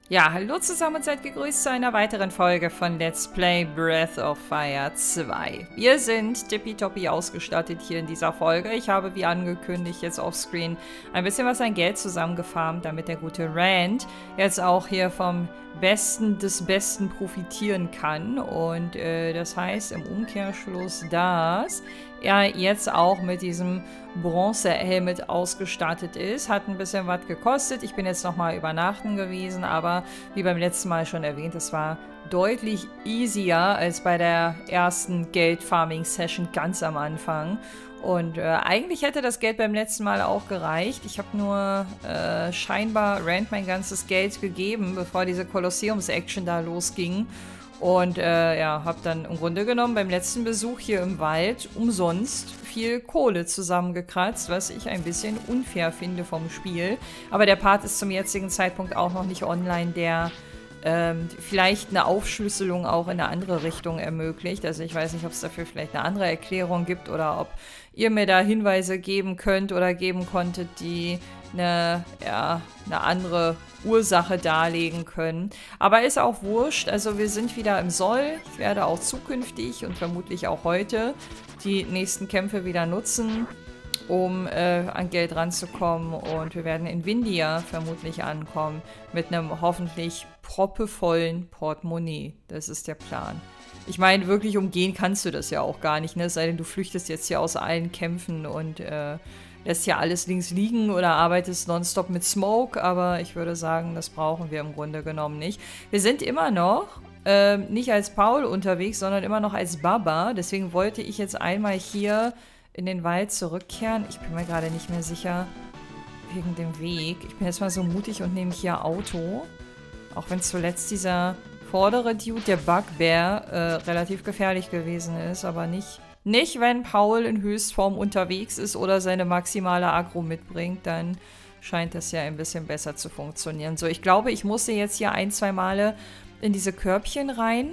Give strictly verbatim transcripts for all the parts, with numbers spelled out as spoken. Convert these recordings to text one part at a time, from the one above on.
Ja, hallo zusammen und seid gegrüßt zu einer weiteren Folge von Let's Play Breath of Fire zwei. Wir sind tippitoppi ausgestattet hier in dieser Folge. Ich habe, wie angekündigt, jetzt offscreen ein bisschen was an Geld zusammengefarmt, damit der gute Rand jetzt auch hier vom Besten des Besten profitieren kann. Und äh, das heißt im Umkehrschluss, dass er jetzt auch mit diesem Bronzehelmet ausgestattet ist. Hat ein bisschen was gekostet. Ich bin jetzt nochmal übernachten gewesen, aber wie beim letzten Mal schon erwähnt, es war deutlich easier als bei der ersten Geld-Farming-Session ganz am Anfang. Und äh, eigentlich hätte das Geld beim letzten Mal auch gereicht. Ich habe nur äh, scheinbar Rand mein ganzes Geld gegeben, bevor diese Kolosseums-Action da losging. Und äh, ja, habe dann im Grunde genommen beim letzten Besuch hier im Wald umsonst viel Kohle zusammengekratzt, was ich ein bisschen unfair finde vom Spiel. Aber der Part ist zum jetzigen Zeitpunkt auch noch nicht online, der ähm, vielleicht eine Aufschlüsselung auch in eine andere Richtung ermöglicht. Also ich weiß nicht, ob es dafür vielleicht eine andere Erklärung gibt oder ob ihr mir da Hinweise geben könnt oder geben konntet, die eine, ja, eine andere Ursache darlegen können. Aber ist auch wurscht. Also wir sind wieder im Soll. Ich werde auch zukünftig und vermutlich auch heute die nächsten Kämpfe wieder nutzen, um äh, an Geld ranzukommen. Und wir werden in Windia vermutlich ankommen mit einem hoffentlich proppevollen Portemonnaie. Das ist der Plan. Ich meine, wirklich umgehen kannst du das ja auch gar nicht, ne? Es sei denn, du flüchtest jetzt hier aus allen Kämpfen und äh, lässt ja alles links liegen oder arbeitest nonstop mit Smoke, aber ich würde sagen, das brauchen wir im Grunde genommen nicht. Wir sind immer noch äh, nicht als Paul unterwegs, sondern immer noch als Baba. Deswegen wollte ich jetzt einmal hier in den Wald zurückkehren. Ich bin mir gerade nicht mehr sicher wegen dem Weg. Ich bin jetzt mal so mutig und nehme hier Auto. Auch wenn zuletzt dieser vordere Dude, der Bugbear, äh, relativ gefährlich gewesen ist, aber nicht... Nicht, wenn Paul in Höchstform unterwegs ist oder seine maximale Aggro mitbringt, dann scheint das ja ein bisschen besser zu funktionieren. So, ich glaube, ich musste jetzt hier ein, zwei Male in diese Körbchen rein.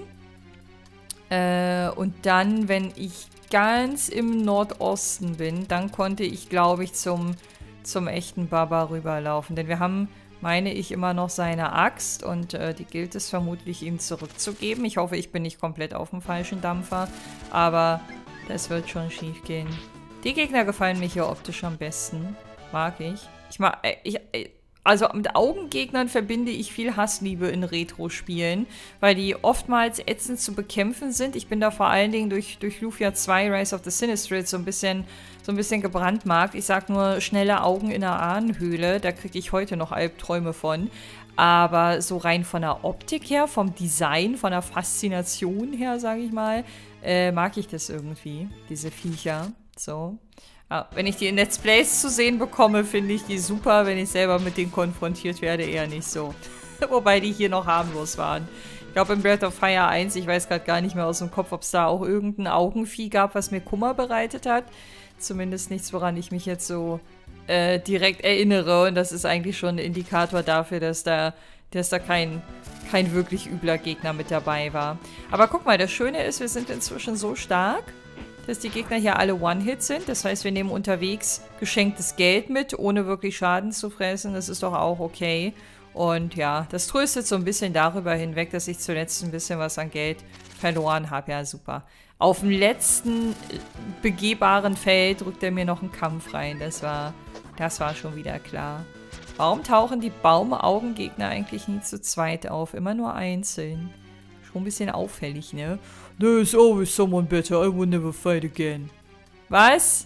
Äh, und dann, wenn ich ganz im Nordosten bin, dann konnte ich, glaube ich, zum, zum echten Baba rüberlaufen. Denn wir haben, meine ich, immer noch seine Axt und äh, die gilt es vermutlich ihm zurückzugeben. Ich hoffe, ich bin nicht komplett auf dem falschen Dampfer, aber... Das wird schon schief gehen. Die Gegner gefallen mir hier optisch am besten. Mag ich. Ich mag, ich, also mit Augengegnern verbinde ich viel Hassliebe in Retro-Spielen, weil die oftmals ätzend zu bekämpfen sind. Ich bin da vor allen Dingen durch, durch Lufia zwei Rise of the Sinistrate so ein bisschen, so ein bisschen gebrandmarkt. Ich sag nur schnelle Augen in der Ahnenhöhle, da kriege ich heute noch Albträume von. Aber so rein von der Optik her, vom Design, von der Faszination her, sage ich mal, äh, mag ich das irgendwie, diese Viecher. So. Ja, wenn ich die in Let's Plays zu sehen bekomme, finde ich die super. Wenn ich selber mit denen konfrontiert werde, eher nicht so. Wobei die hier noch harmlos waren. Ich glaube, in Breath of Fire eins, ich weiß gerade gar nicht mehr aus dem Kopf, ob es da auch irgendein Augenvieh gab, was mir Kummer bereitet hat. Zumindest nichts, woran ich mich jetzt so äh, direkt erinnere. Und das ist eigentlich schon ein Indikator dafür, dass da, dass da kein, kein wirklich übler Gegner mit dabei war. Aber guck mal, das Schöne ist, wir sind inzwischen so stark, dass die Gegner hier alle One-Hit sind. Das heißt, wir nehmen unterwegs geschenktes Geld mit, ohne wirklich Schaden zu fressen. Das ist doch auch okay. Und ja, das tröstet so ein bisschen darüber hinweg, dass ich zuletzt ein bisschen was an Geld verloren habe. Ja, super. Auf dem letzten begehbaren Feld drückt er mir noch einen Kampf rein. Das war, das war schon wieder klar. Warum tauchen die Baumaugengegner eigentlich nie zu zweit auf? Immer nur einzeln. Schon ein bisschen auffällig, ne? There's always someone better. I will never fight again. Was?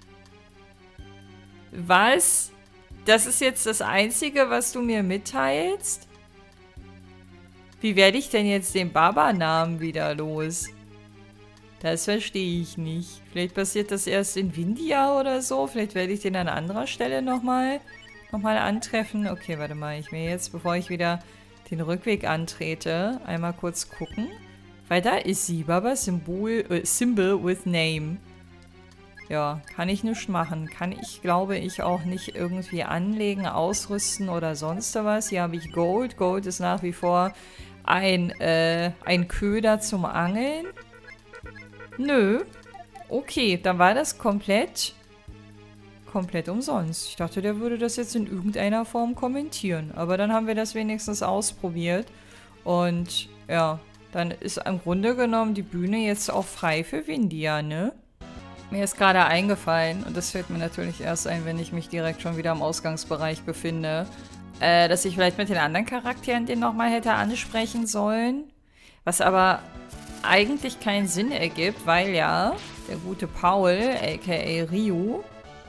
Was? Das ist jetzt das Einzige, was du mir mitteilst? Wie werde ich denn jetzt den Baba-Namen wieder los? Das verstehe ich nicht. Vielleicht passiert das erst in Windia oder so. Vielleicht werde ich den an anderer Stelle nochmal noch mal antreffen. Okay, warte mal. Ich will jetzt, bevor ich wieder den Rückweg antrete, einmal kurz gucken. Weil da ist sie. Baba Symbol, äh, Symbol with Name. Ja, kann ich nicht machen. Kann ich, glaube ich, auch nicht irgendwie anlegen, ausrüsten oder sonst was. Hier habe ich Gold. Gold ist nach wie vor ein, äh, ein Köder zum Angeln. Nö. Okay, dann war das komplett komplett umsonst. Ich dachte, der würde das jetzt in irgendeiner Form kommentieren. Aber dann haben wir das wenigstens ausprobiert. Und ja, dann ist im Grunde genommen die Bühne jetzt auch frei für Windia, ne? Mir ist gerade eingefallen, und das fällt mir natürlich erst ein, wenn ich mich direkt schon wieder im Ausgangsbereich befinde, äh, dass ich vielleicht mit den anderen Charakteren den nochmal hätte ansprechen sollen. Was aber eigentlich keinen Sinn ergibt, weil ja der gute Paul, aka Ryu,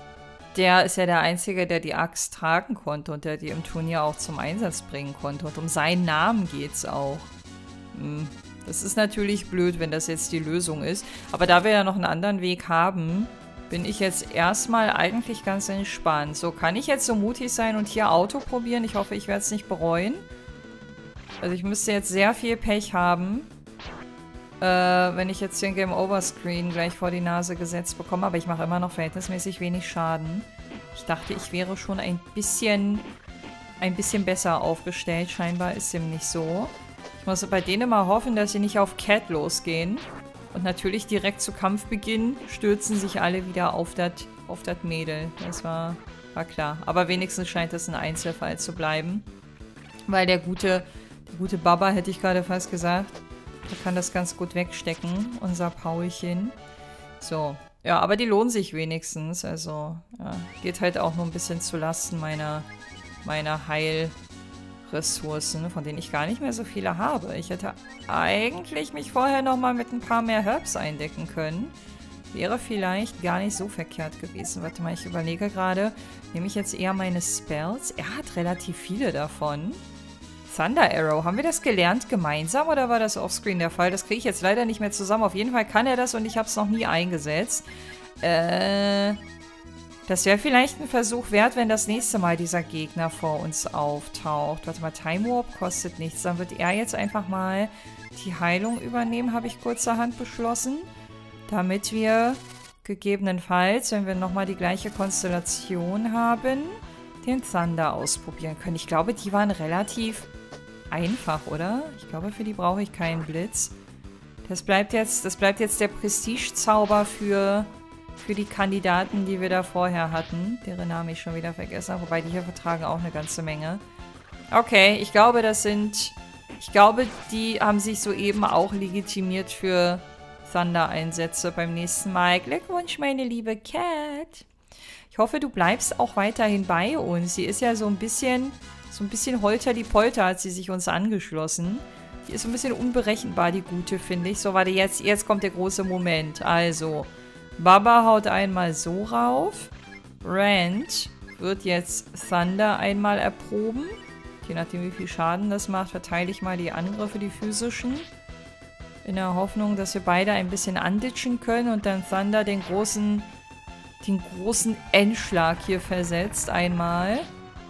der ist ja der Einzige, der die Axt tragen konnte und der die im Turnier auch zum Einsatz bringen konnte. Und um seinen Namen geht's auch. Hm. Das ist natürlich blöd, wenn das jetzt die Lösung ist. Aber da wir ja noch einen anderen Weg haben, bin ich jetzt erstmal eigentlich ganz entspannt. So, kann ich jetzt so mutig sein und hier Auto probieren? Ich hoffe, ich werde es nicht bereuen. Also ich müsste jetzt sehr viel Pech haben, äh, wenn ich jetzt den Game-Over-Screen gleich vor die Nase gesetzt bekomme. Aber ich mache immer noch verhältnismäßig wenig Schaden. Ich dachte, ich wäre schon ein bisschen, ein bisschen besser aufgestellt. Scheinbar ist dem nicht so. Ich muss bei denen immer hoffen, dass sie nicht auf Cat losgehen. Und natürlich direkt zu Kampfbeginn stürzen sich alle wieder auf das auf das Mädel. Das war, war klar. Aber wenigstens scheint es ein Einzelfall zu bleiben. Weil der gute, der gute Baba, hätte ich gerade fast gesagt, der kann das ganz gut wegstecken, unser Paulchen. So. Ja, aber die lohnen sich wenigstens. Also, ja, geht halt auch nur ein bisschen zu Lasten meiner, meiner Heil- Ressourcen, von denen ich gar nicht mehr so viele habe. Ich hätte eigentlich mich vorher nochmal mit ein paar mehr Herbs eindecken können. Wäre vielleicht gar nicht so verkehrt gewesen. Warte mal, ich überlege gerade, nehme ich jetzt eher meine Spells? Er hat relativ viele davon. Thunder Arrow, haben wir das gelernt gemeinsam oder war das offscreen der Fall? Das kriege ich jetzt leider nicht mehr zusammen. Auf jeden Fall kann er das und ich habe es noch nie eingesetzt. Äh... Das wäre vielleicht ein Versuch wert, wenn das nächste Mal dieser Gegner vor uns auftaucht. Warte mal, Time Warp kostet nichts. Dann wird er jetzt einfach mal die Heilung übernehmen, habe ich kurzerhand beschlossen. Damit wir gegebenenfalls, wenn wir nochmal die gleiche Konstellation haben, den Thunder ausprobieren können. Ich glaube, die waren relativ einfach, oder? Ich glaube, für die brauche ich keinen Blitz. Das bleibt jetzt, das bleibt jetzt der Prestige-Zauber für... Für die Kandidaten, die wir da vorher hatten. Deren Namen ich schon wieder vergessen habe. Wobei die hier vertragen auch eine ganze Menge. Okay, ich glaube, das sind... Ich glaube, die haben sich soeben auch legitimiert für Thunder-Einsätze beim nächsten Mal. Glückwunsch, meine liebe Cat. Ich hoffe, du bleibst auch weiterhin bei uns. Sie ist ja so ein bisschen... So ein bisschen holter die Polter hat sie sich uns angeschlossen. Die ist so ein bisschen unberechenbar, die Gute, finde ich. So, warte, jetzt, jetzt kommt der große Moment. Also... Baba haut einmal so rauf. Rand wird jetzt Thunder einmal erproben. Je nachdem, wie viel Schaden das macht, verteile ich mal die Angriffe, die physischen. In der Hoffnung, dass wir beide ein bisschen anditschen können und dann Thunder den großen, den großen Endschlag hier versetzt. Einmal.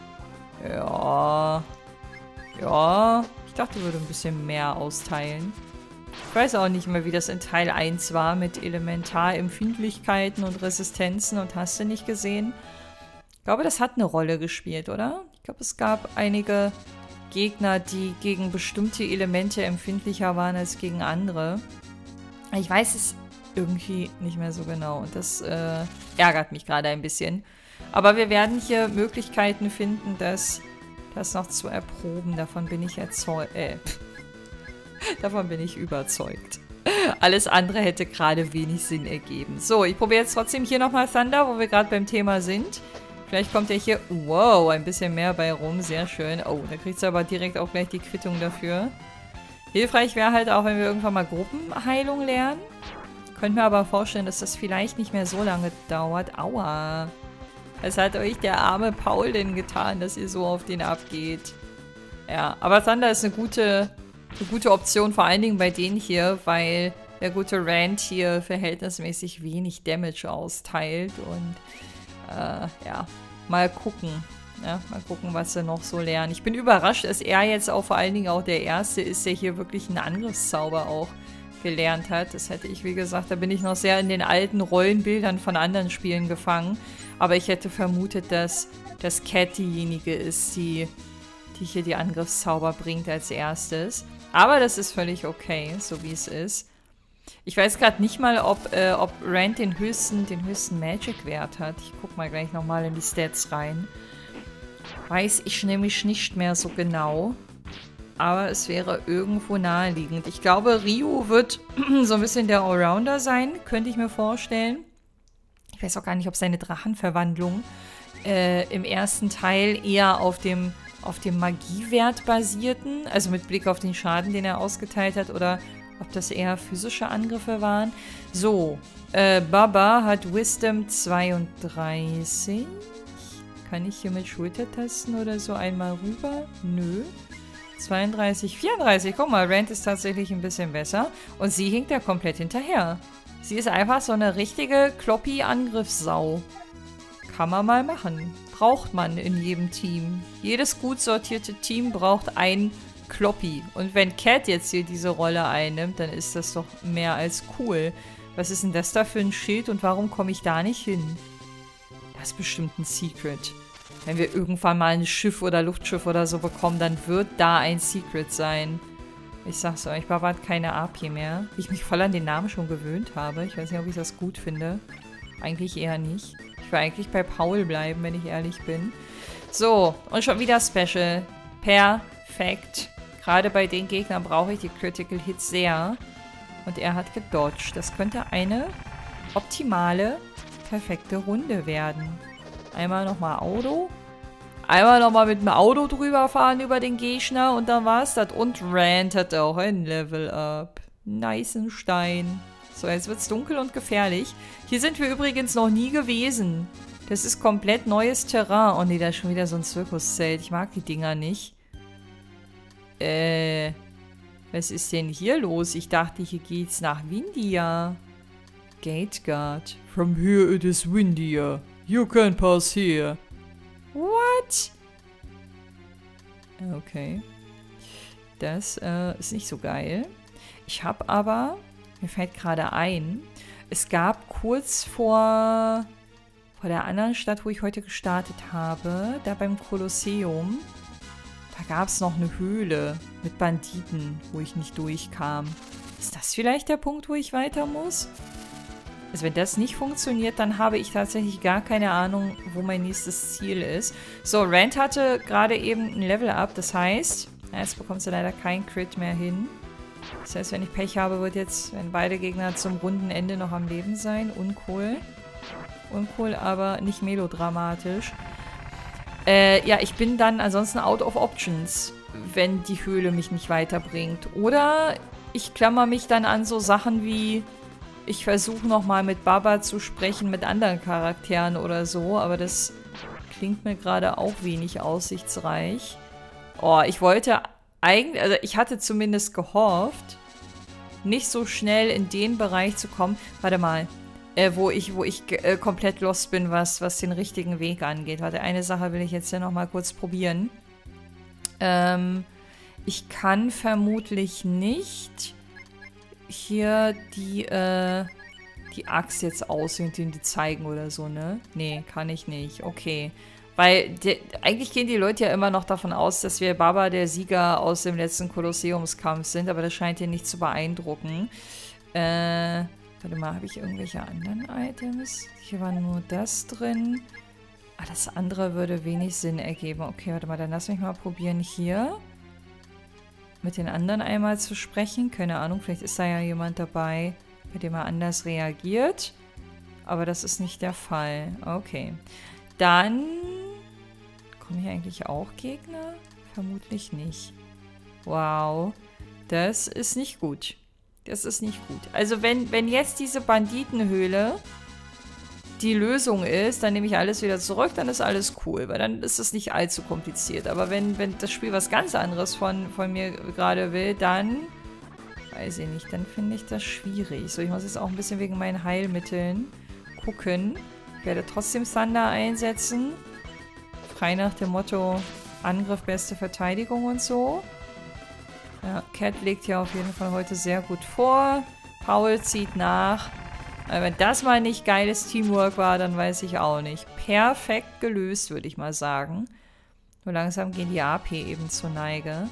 Ja. Ja. Ich dachte, würde ein bisschen mehr austeilen. Ich weiß auch nicht mehr, wie das in Teil eins war mit Elementarempfindlichkeiten und Resistenzen und hast du nicht gesehen. Ich glaube, das hat eine Rolle gespielt, oder? Ich glaube, es gab einige Gegner, die gegen bestimmte Elemente empfindlicher waren als gegen andere. Ich weiß es irgendwie nicht mehr so genau und das äh, ärgert mich gerade ein bisschen. Aber wir werden hier Möglichkeiten finden, das, das noch zu erproben. Davon bin ich erzeugt. Äh, Davon bin ich überzeugt. Alles andere hätte gerade wenig Sinn ergeben. So, ich probiere jetzt trotzdem hier nochmal Thunder, wo wir gerade beim Thema sind. Vielleicht kommt ja hier, wow, ein bisschen mehr bei rum. Sehr schön. Oh, da kriegt sie aber direkt auch gleich die Quittung dafür. Hilfreich wäre halt auch, wenn wir irgendwann mal Gruppenheilung lernen. Könnt mir aber vorstellen, dass das vielleicht nicht mehr so lange dauert. Aua. Was hat euch der arme Paul denn getan, dass ihr so auf den abgeht? Ja, aber Thunder ist eine gute... Eine gute Option, vor allen Dingen bei denen hier, weil der gute Rand hier verhältnismäßig wenig Damage austeilt. Und äh, ja, mal gucken. Ja, mal gucken, was sie noch so lernen. Ich bin überrascht, dass er jetzt auch vor allen Dingen auch der Erste ist, der hier wirklich einen Angriffszauber auch gelernt hat. Das hätte ich, wie gesagt, da bin ich noch sehr in den alten Rollenbildern von anderen Spielen gefangen. Aber ich hätte vermutet, dass, dass Cat diejenige ist, die, die hier die Angriffszauber bringt als erstes. Aber das ist völlig okay, so wie es ist. Ich weiß gerade nicht mal, ob, äh, ob Rand den höchsten, den höchsten Magic-Wert hat. Ich guck mal gleich nochmal in die Stats rein. Weiß ich nämlich nicht mehr so genau. Aber es wäre irgendwo naheliegend. Ich glaube, Ryu wird so ein bisschen der Allrounder sein, könnte ich mir vorstellen. Ich weiß auch gar nicht, ob seine Drachenverwandlung äh, im ersten Teil eher auf dem, auf dem Magiewert basierten. Also mit Blick auf den Schaden, den er ausgeteilt hat. Oder ob das eher physische Angriffe waren. So, äh, Baba hat Wisdom zweiunddreißig. Kann ich hier mit Schultertasten oder so einmal rüber? Nö. zweiunddreißig, vierunddreißig. Guck mal, Rand ist tatsächlich ein bisschen besser. Und sie hinkt ja komplett hinterher. Sie ist einfach so eine richtige Kloppi-Angriffssau. Kann man mal machen. Braucht man in jedem Team. Jedes gut sortierte Team braucht ein Kloppi. Und wenn Cat jetzt hier diese Rolle einnimmt, dann ist das doch mehr als cool. Was ist denn das da für ein Schild und warum komme ich da nicht hin? Das ist bestimmt ein Secret. Wenn wir irgendwann mal ein Schiff oder Luftschiff oder so bekommen, dann wird da ein Secret sein. Ich sag's euch, Baba hat keine A P mehr. Wie ich mich voll an den Namen schon gewöhnt habe. Ich weiß nicht, ob ich das gut finde. Eigentlich eher nicht. Ich will eigentlich bei Paul bleiben, wenn ich ehrlich bin. So, und schon wieder Special. Perfekt. Gerade bei den Gegnern brauche ich die Critical Hits sehr. Und er hat gedodged. Das könnte eine optimale, perfekte Runde werden. Einmal nochmal Auto. Einmal nochmal mit dem Auto drüber fahren über den Gegner und dann war's das. Und Rand hat auch ein Level Up. Nicen Stein. So, jetzt wird's dunkel und gefährlich. Hier sind wir übrigens noch nie gewesen. Das ist komplett neues Terrain. Oh ne, da ist schon wieder so ein Zirkuszelt. Ich mag die Dinger nicht. Äh, was ist denn hier los? Ich dachte, hier geht's nach Windia. Gateguard. From here it is windier. You can pass here. What? Okay. Das äh, ist nicht so geil. Ich habe aber, mir fällt gerade ein, es gab kurz vor, vor der anderen Stadt, wo ich heute gestartet habe, da beim Kolosseum, da gab es noch eine Höhle mit Banditen, wo ich nicht durchkam. Ist das vielleicht der Punkt, wo ich weiter muss? Also wenn das nicht funktioniert, dann habe ich tatsächlich gar keine Ahnung, wo mein nächstes Ziel ist. So, Rand hatte gerade eben ein Level-Up. Das heißt, jetzt bekommt sie leider kein Crit mehr hin. Das heißt, wenn ich Pech habe, wird jetzt, wenn beide Gegner zum runden Ende noch am Leben sein. Uncool. Uncool, aber nicht melodramatisch. Äh, ja, ich bin dann ansonsten out of options, wenn die Höhle mich nicht weiterbringt. Oder ich klammer mich dann an so Sachen wie... Ich versuche nochmal mit Baba zu sprechen, mit anderen Charakteren oder so, aber das klingt mir gerade auch wenig aussichtsreich. Oh, ich wollte eigentlich, also ich hatte zumindest gehofft, nicht so schnell in den Bereich zu kommen, warte mal, äh, wo ich, wo ich äh, komplett lost bin, was, was den richtigen Weg angeht. Warte, eine Sache will ich jetzt ja nochmal kurz probieren. Ähm, ich kann vermutlich nicht... hier die, äh, die Axt jetzt aussehen und die zeigen oder so, ne? Nee, kann ich nicht. Okay. Weil de, eigentlich gehen die Leute ja immer noch davon aus, dass wir Baba der Sieger aus dem letzten Kolosseumskampf sind, aber das scheint hier nicht zu beeindrucken. Äh, warte mal, habe ich irgendwelche anderen Items? Hier war nur das drin. Ah, das andere würde wenig Sinn ergeben. Okay, warte mal, dann lass mich mal probieren hier mit den anderen einmal zu sprechen. Keine Ahnung, vielleicht ist da ja jemand dabei, bei dem er anders reagiert. Aber das ist nicht der Fall. Okay. Dann kommen hier eigentlich auch Gegner? Vermutlich nicht. Wow. Das ist nicht gut. Das ist nicht gut. Also wenn, wenn jetzt diese Banditenhöhle die Lösung ist, dann nehme ich alles wieder zurück, dann ist alles cool, weil dann ist es nicht allzu kompliziert. Aber wenn, wenn das Spiel was ganz anderes von, von mir gerade will, dann weiß ich nicht, dann finde ich das schwierig. So, ich muss jetzt auch ein bisschen wegen meinen Heilmitteln gucken. Ich werde trotzdem Thunder einsetzen. Frei nach dem Motto Angriff, beste Verteidigung und so. Ja, Cat legt ja auf jeden Fall heute sehr gut vor. Paul zieht nach. Aber wenn das mal nicht geiles Teamwork war, dann weiß ich auch nicht. Perfekt gelöst, würde ich mal sagen. Nur langsam gehen die A P eben zur Neige.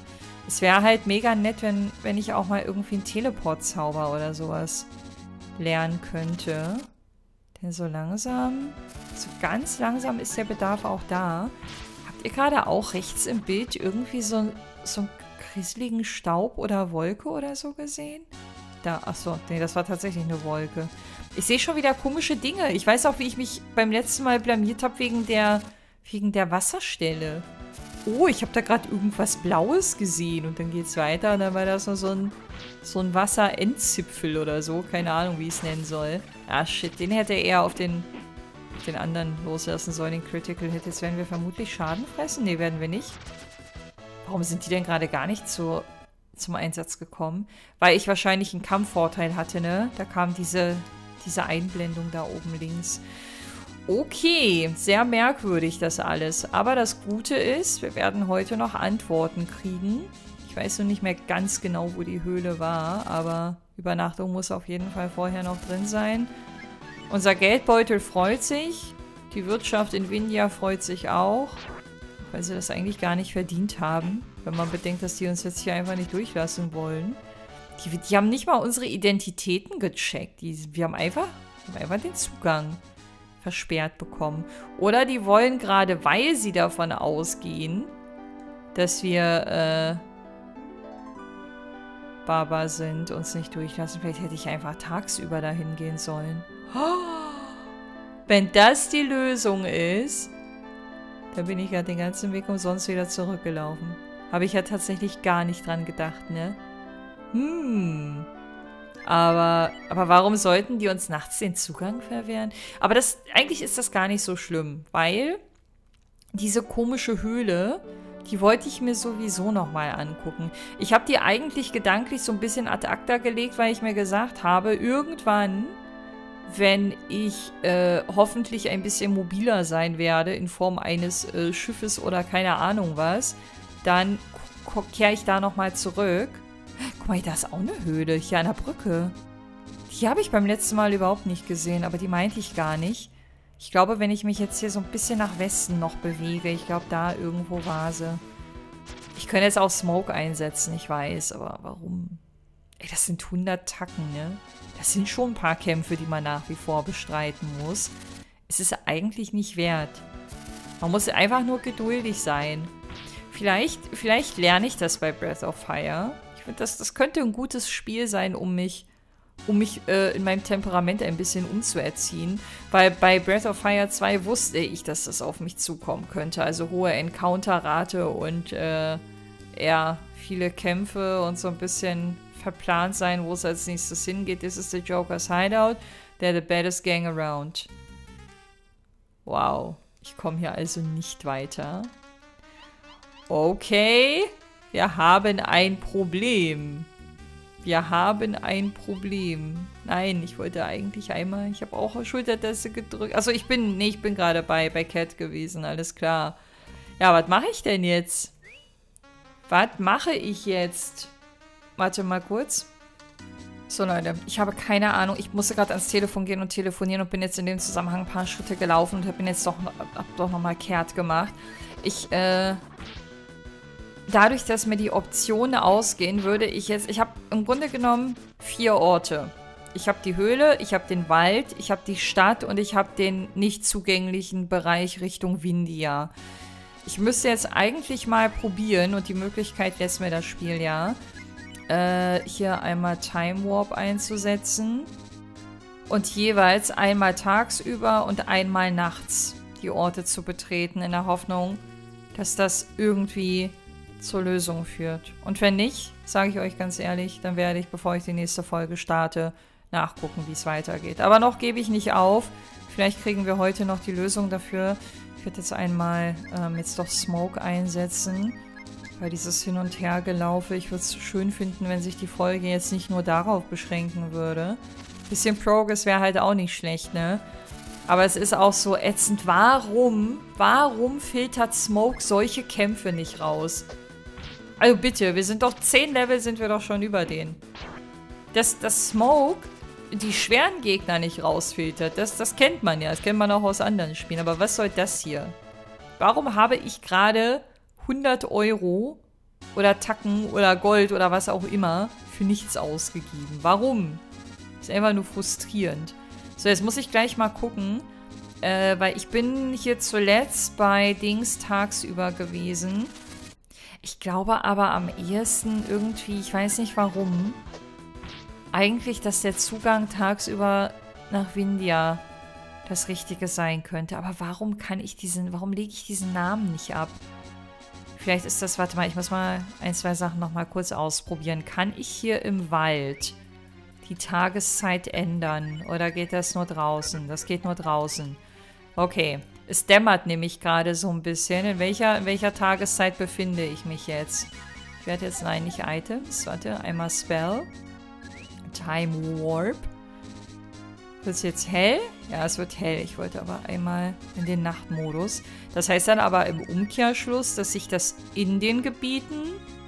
Es wäre halt mega nett, wenn, wenn ich auch mal irgendwie einen Teleport-Zauber oder sowas lernen könnte. Denn so langsam, so ganz langsam ist der Bedarf auch da. Habt ihr gerade auch rechts im Bild irgendwie so, so einen grisseligen Staub oder Wolke oder so gesehen? Da, achso, nee, das war tatsächlich eine Wolke. Ich sehe schon wieder komische Dinge. Ich weiß auch, wie ich mich beim letzten Mal blamiert habe wegen der, wegen der Wasserstelle. Oh, ich habe da gerade irgendwas Blaues gesehen und dann geht's weiter und dann war das nur so ein, so ein Wasserendzipfel oder so. Keine Ahnung, wie ich es nennen soll. Ah, shit, den hätte er auf den, auf den anderen loslassen sollen, den Critical Hit. Jetzt werden wir vermutlich Schaden fressen. Nee, werden wir nicht. Warum sind die denn gerade gar nicht zu, zum Einsatz gekommen? Weil ich wahrscheinlich einen Kampfvorteil hatte, ne? Da kam diese, diese Einblendung da oben links. Okay, sehr merkwürdig das alles. Aber das Gute ist, wir werden heute noch Antworten kriegen. Ich weiß noch nicht mehr ganz genau, wo die Höhle war, aber Übernachtung muss auf jeden Fall vorher noch drin sein. Unser Geldbeutel freut sich. Die Wirtschaft in Vindia freut sich auch. Weil sie das eigentlich gar nicht verdient haben. Wenn man bedenkt, dass die uns jetzt hier einfach nicht durchlassen wollen. Die, die haben nicht mal unsere Identitäten gecheckt. Die, wir haben einfach, haben einfach den Zugang versperrt bekommen. Oder die wollen gerade, weil sie davon ausgehen, dass wir äh, Baba sind, uns nicht durchlassen. Vielleicht hätte ich einfach tagsüber dahin gehen sollen. Oh, wenn das die Lösung ist, dann bin ich ja den ganzen Weg umsonst wieder zurückgelaufen. Habe ich ja tatsächlich gar nicht dran gedacht, ne? Hm. Aber, aber warum sollten die uns nachts den Zugang verwehren? Aber das, eigentlich ist das gar nicht so schlimm, weil diese komische Höhle, die wollte ich mir sowieso nochmal angucken. Ich habe die eigentlich gedanklich so ein bisschen ad acta gelegt, weil ich mir gesagt habe, irgendwann, wenn ich äh, hoffentlich ein bisschen mobiler sein werde in Form eines äh, Schiffes oder keine Ahnung was, dann kehre ich da nochmal zurück. Guck mal, da ist auch eine Höhle hier an der Brücke. Die habe ich beim letzten Mal überhaupt nicht gesehen, aber die meinte ich gar nicht. Ich glaube, wenn ich mich jetzt hier so ein bisschen nach Westen noch bewege, ich glaube, da irgendwo war sie. Ich könnte jetzt auch Smoke einsetzen, ich weiß, aber warum? Ey, das sind hundert Tacken, ne? Das sind schon ein paar Kämpfe, die man nach wie vor bestreiten muss. Es ist eigentlich nicht wert. Man muss einfach nur geduldig sein. Vielleicht, vielleicht lerne ich das bei Breath of Fire. Ich finde, das, das könnte ein gutes Spiel sein, um mich, um mich äh, in meinem Temperament ein bisschen umzuerziehen. Weil bei Breath of Fire zwei wusste ich, dass das auf mich zukommen könnte. Also hohe Encounter-Rate und äh, eher viele Kämpfe und so ein bisschen verplant sein, wo es als nächstes hingeht. This is the Joker's Hideout. They're the baddest gang around. Wow. Ich komme hier also nicht weiter. Okay. Wir haben ein Problem. Wir haben ein Problem. Nein, ich wollte eigentlich einmal... Ich habe auch Schultertaste gedrückt. Also ich bin... Nee, ich bin gerade bei, bei Cat gewesen. Alles klar. Ja, was mache ich denn jetzt? Was mache ich jetzt? Warte mal kurz. So, Leute, ich habe keine Ahnung. Ich musste gerade ans Telefon gehen und telefonieren und bin jetzt in dem Zusammenhang ein paar Schritte gelaufen und bin jetzt doch, hab doch nochmal kehrt gemacht. Ich, äh... Dadurch, dass mir die Optionen ausgehen, würde ich jetzt... Ich habe im Grunde genommen vier Orte. Ich habe die Höhle, ich habe den Wald, ich habe die Stadt und ich habe den nicht zugänglichen Bereich Richtung Vindia. Ich müsste jetzt eigentlich mal probieren und die Möglichkeit lässt mir das Spiel ja, äh, hier einmal Time Warp einzusetzen und jeweils einmal tagsüber und einmal nachts die Orte zu betreten, in der Hoffnung, dass das irgendwie zur Lösung führt. Und wenn nicht, sage ich euch ganz ehrlich, dann werde ich, bevor ich die nächste Folge starte, nachgucken, wie es weitergeht. Aber noch gebe ich nicht auf. Vielleicht kriegen wir heute noch die Lösung dafür. Ich werde jetzt einmal ähm, jetzt doch Smoke einsetzen. Weil dieses Hin- und Hergelaufe, ich würde es schön finden, wenn sich die Folge jetzt nicht nur darauf beschränken würde. Bisschen Progress wäre halt auch nicht schlecht, ne? Aber es ist auch so ätzend. Warum, warum filtert Smoke solche Kämpfe nicht raus? Also bitte, wir sind doch zehn Level, sind wir doch schon über den. Dass das Smoke die schweren Gegner nicht rausfiltert, das, das kennt man ja. Das kennt man auch aus anderen Spielen. Aber was soll das hier? Warum habe ich gerade hundert Euro oder Tacken oder Gold oder was auch immer für nichts ausgegeben. Warum? Ist einfach nur frustrierend. So, jetzt muss ich gleich mal gucken, äh, weil ich bin hier zuletzt bei Dings tagsüber gewesen. Ich glaube aber am ehesten irgendwie, ich weiß nicht warum, eigentlich, dass der Zugang tagsüber nach Windia das Richtige sein könnte. Aber warum kann ich diesen, warum lege ich diesen Namen nicht ab? Vielleicht ist das, warte mal, ich muss mal ein, zwei Sachen noch mal kurz ausprobieren. Kann ich hier im Wald die Tageszeit ändern? Oder geht das nur draußen? Das geht nur draußen. Okay, es dämmert nämlich gerade so ein bisschen. In welcher, in welcher Tageszeit befinde ich mich jetzt? Ich werde jetzt, nein, nicht Items. Warte, einmal Spell. Time Warp. Wird es jetzt hell? Ja, es wird hell. Ich wollte aber einmal in den Nachtmodus. Das heißt dann aber im Umkehrschluss, dass sich das in den Gebieten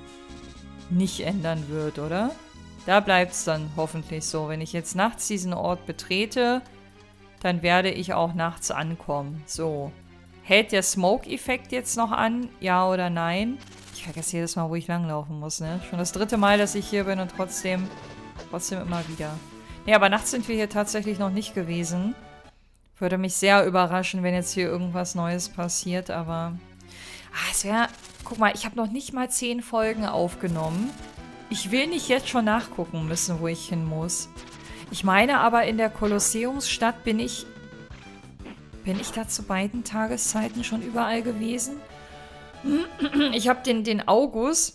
nicht ändern wird, oder? Da bleibt es dann hoffentlich so. Wenn ich jetzt nachts diesen Ort betrete, dann werde ich auch nachts ankommen. So. Hält der Smoke-Effekt jetzt noch an? Ja oder nein? Ich vergesse jedes Mal, wo ich langlaufen muss, ne? Schon das dritte Mal, dass ich hier bin und trotzdem, trotzdem immer wieder. Ja, aber nachts sind wir hier tatsächlich noch nicht gewesen. Würde mich sehr überraschen, wenn jetzt hier irgendwas Neues passiert, aber... Ah, es wäre... Guck mal, ich habe noch nicht mal zehn Folgen aufgenommen. Ich will nicht jetzt schon nachgucken müssen, wo ich hin muss. Ich meine aber, in der Kolosseumsstadt bin ich... Bin ich da zu beiden Tageszeiten schon überall gewesen? Ich habe den, den August...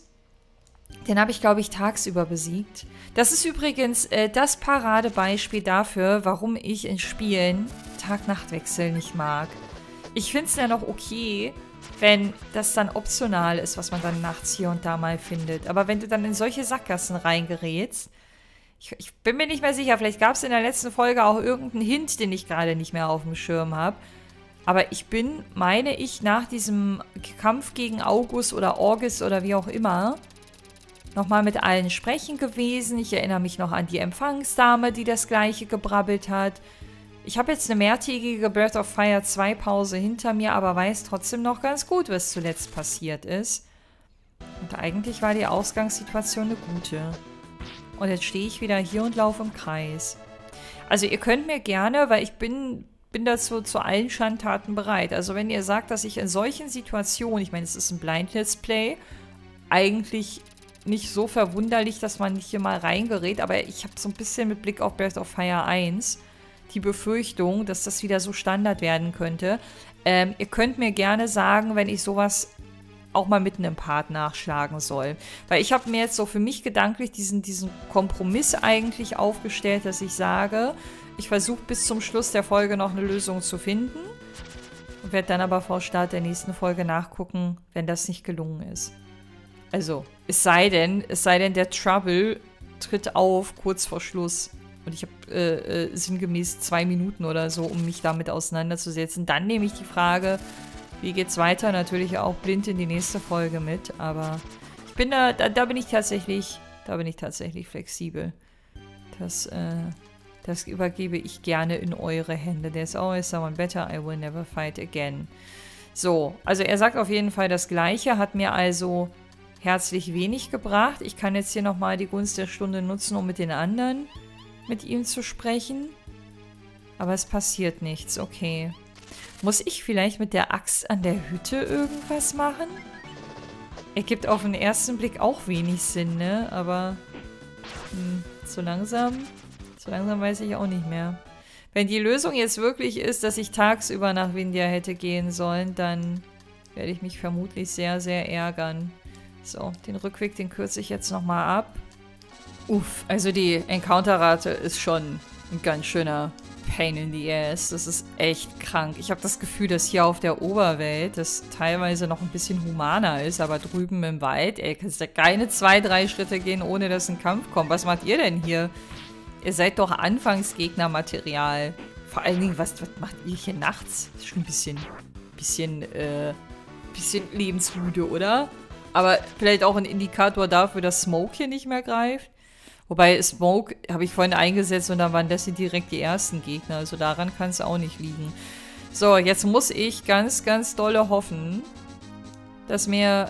Den habe ich, glaube ich, tagsüber besiegt. Das ist übrigens äh, das Paradebeispiel dafür, warum ich in Spielen Tag-Nacht-Wechsel nicht mag. Ich finde es ja noch okay, wenn das dann optional ist, was man dann nachts hier und da mal findet. Aber wenn du dann in solche Sackgassen reingerätst, ich, ich bin mir nicht mehr sicher, vielleicht gab es in der letzten Folge auch irgendeinen Hint, den ich gerade nicht mehr auf dem Schirm habe. Aber ich bin, meine ich, nach diesem Kampf gegen August oder August oder wie auch immer... nochmal mit allen sprechen gewesen. Ich erinnere mich noch an die Empfangsdame, die das Gleiche gebrabbelt hat. Ich habe jetzt eine mehrtägige Breath of Fire zwei Pause hinter mir, aber weiß trotzdem noch ganz gut, was zuletzt passiert ist. Und eigentlich war die Ausgangssituation eine gute. Und jetzt stehe ich wieder hier und laufe im Kreis. Also ihr könnt mir gerne, weil ich bin, bin dazu zu allen Schandtaten bereit. Also wenn ihr sagt, dass ich in solchen Situationen, ich meine, es ist ein Blind-Let's Play, eigentlich... nicht so verwunderlich, dass man nicht hier mal reingerät, aber ich habe so ein bisschen mit Blick auf Breath of Fire eins die Befürchtung, dass das wieder so Standard werden könnte. Ähm, ihr könnt mir gerne sagen, wenn ich sowas auch mal mitten im Part nachschlagen soll. Weil ich habe mir jetzt so für mich gedanklich diesen, diesen Kompromiss eigentlich aufgestellt, dass ich sage, ich versuche bis zum Schluss der Folge noch eine Lösung zu finden und werde dann aber vor Start der nächsten Folge nachgucken, wenn das nicht gelungen ist. Also, es sei denn, es sei denn, der Trouble tritt auf kurz vor Schluss. Und ich habe äh, äh, sinngemäß zwei Minuten oder so, um mich damit auseinanderzusetzen. Dann nehme ich die Frage, wie geht's weiter? Natürlich auch blind in die nächste Folge mit. Aber ich bin da, da, da bin ich tatsächlich, da bin ich tatsächlich flexibel. Das, äh, das übergebe ich gerne in eure Hände. There's always someone better, I will never fight again. So, also er sagt auf jeden Fall das Gleiche, hat mir also... herzlich wenig gebracht. Ich kann jetzt hier nochmal die Gunst der Stunde nutzen, um mit den anderen mit ihm zu sprechen. Aber es passiert nichts. Okay. Muss ich vielleicht mit der Axt an der Hütte irgendwas machen? Ergibt auf den ersten Blick auch wenig Sinn, ne? Aber hm, so langsam, so langsam weiß ich auch nicht mehr. Wenn die Lösung jetzt wirklich ist, dass ich tagsüber nach Windia hätte gehen sollen, dann werde ich mich vermutlich sehr, sehr ärgern. So, den Rückweg, den kürze ich jetzt nochmal ab. Uff, also die Encounter-Rate ist schon ein ganz schöner Pain in the Ass. Das ist echt krank. Ich habe das Gefühl, dass hier auf der Oberwelt das teilweise noch ein bisschen humaner ist, aber drüben im Wald, ey, kannst ja keine zwei, drei Schritte gehen, ohne dass ein Kampf kommt. Was macht ihr denn hier? Ihr seid doch Anfangsgegnermaterial. Vor allen Dingen, was, was macht ihr hier nachts? Das ist schon ein bisschen, bisschen, äh, bisschen lebensmüde, oder? Aber vielleicht auch ein Indikator dafür, dass Smoke hier nicht mehr greift. Wobei Smoke habe ich vorhin eingesetzt und dann waren das hier direkt die ersten Gegner. Also daran kann es auch nicht liegen. So, jetzt muss ich ganz, ganz dolle hoffen, dass mir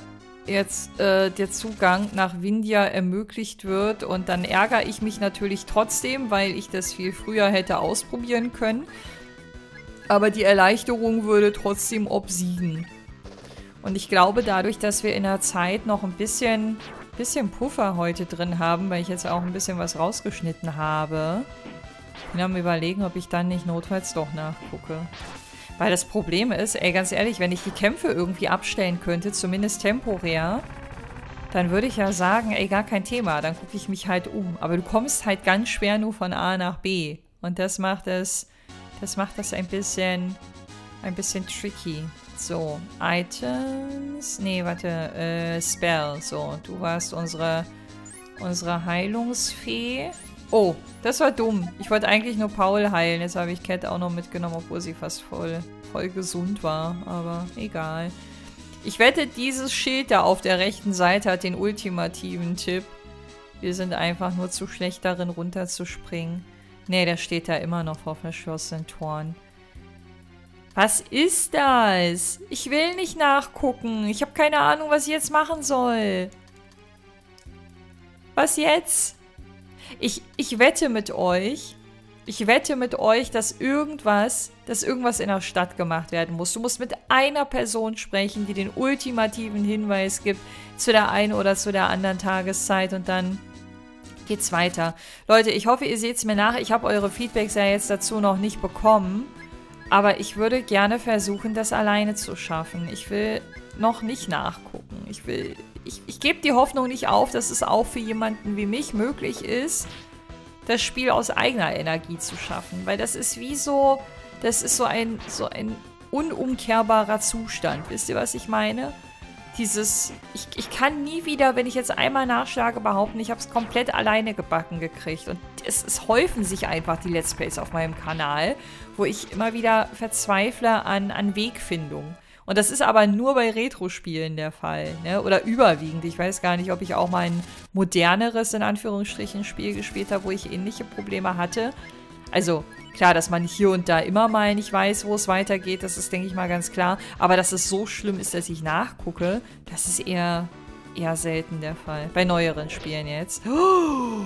jetzt äh, der Zugang nach Windia ermöglicht wird. Und dann ärgere ich mich natürlich trotzdem, weil ich das viel früher hätte ausprobieren können. Aber die Erleichterung würde trotzdem obsiegen. Und ich glaube, dadurch, dass wir in der Zeit noch ein bisschen, bisschen Puffer heute drin haben, weil ich jetzt auch ein bisschen was rausgeschnitten habe, bin am Überlegen, ob ich dann nicht notfalls doch nachgucke. Weil das Problem ist, ey, ganz ehrlich, wenn ich die Kämpfe irgendwie abstellen könnte, zumindest temporär, dann würde ich ja sagen, ey, gar kein Thema, dann gucke ich mich halt um. Aber du kommst halt ganz schwer nur von A nach B. Und das macht es, das macht das ein bisschen, ein bisschen tricky. So, Items. Nee, warte. Äh, Spell. So, du warst unsere, unsere Heilungsfee. Oh, das war dumm. Ich wollte eigentlich nur Paul heilen. Jetzt habe ich Cat auch noch mitgenommen, obwohl sie fast voll, voll gesund war. Aber egal. Ich wette, dieses Schild da auf der rechten Seite hat den ultimativen Tipp. Wir sind einfach nur zu schlecht darin, runterzuspringen. Nee, der steht da immer noch vor verschlossenen Toren. Was ist das? Ich will nicht nachgucken. Ich habe keine Ahnung, was ich jetzt machen soll. Was jetzt? Ich, ich wette mit euch, ich wette mit euch, dass irgendwas, dass irgendwas in der Stadt gemacht werden muss. Du musst mit einer Person sprechen, die den ultimativen Hinweis gibt zu der einen oder zu der anderen Tageszeit und dann geht's weiter. Leute, ich hoffe, ihr seht es mir nach. Ich habe eure Feedbacks ja jetzt dazu noch nicht bekommen. Aber ich würde gerne versuchen, das alleine zu schaffen. Ich will noch nicht nachgucken. Ich will, ich, ich gebe die Hoffnung nicht auf, dass es auch für jemanden wie mich möglich ist, das Spiel aus eigener Energie zu schaffen. Weil das ist wie so, das ist so ein, so ein unumkehrbarer Zustand. Wisst ihr, was ich meine? Dieses, ich, ich kann nie wieder, wenn ich jetzt einmal nachschlage, behaupten, ich habe es komplett alleine gebacken gekriegt. Und es, es häufen sich einfach die Let's Plays auf meinem Kanal, wo ich immer wieder verzweifle an, an Wegfindung. Und das ist aber nur bei Retro-Spielen der Fall, ne? Oder überwiegend. Ich weiß gar nicht, ob ich auch mal ein moderneres, in Anführungsstrichen, Spiel gespielt habe, wo ich ähnliche Probleme hatte. Also, klar, dass man hier und da immer mal nicht weiß, wo es weitergeht, das ist, denke ich mal, ganz klar. Aber dass es so schlimm ist, dass ich nachgucke, das ist eher, eher selten der Fall. Bei neueren Spielen jetzt. Oh,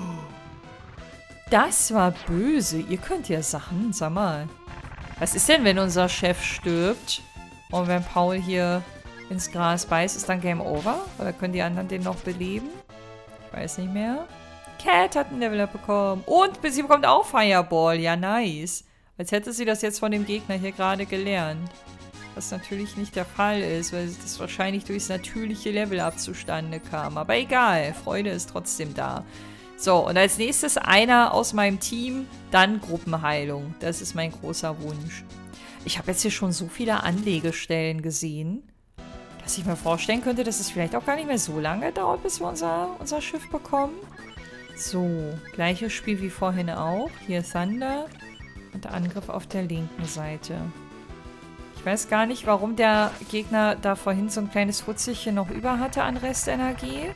das war böse. Ihr könnt ja Sachen, sag mal. Was ist denn, wenn unser Chef stirbt? Und wenn Paul hier ins Gras beißt, ist dann Game Over? Oder können die anderen den noch beleben? Ich weiß nicht mehr. Cat hat ein Level Up bekommen. Und sie bekommt auch Fireball. Ja, nice. Als hätte sie das jetzt von dem Gegner hier gerade gelernt. Was natürlich nicht der Fall ist, weil das wahrscheinlich durchs natürliche Level Up zustande kam. Aber egal, Freude ist trotzdem da. So, und als nächstes einer aus meinem Team, dann Gruppenheilung. Das ist mein großer Wunsch. Ich habe jetzt hier schon so viele Anlegestellen gesehen, dass ich mir vorstellen könnte, dass es vielleicht auch gar nicht mehr so lange dauert, bis wir unser, unser Schiff bekommen. So, gleiches Spiel wie vorhin auch. Hier Thunder und der Angriff auf der linken Seite. Ich weiß gar nicht, warum der Gegner da vorhin so ein kleines Futzelchen noch über hatte an Restenergie.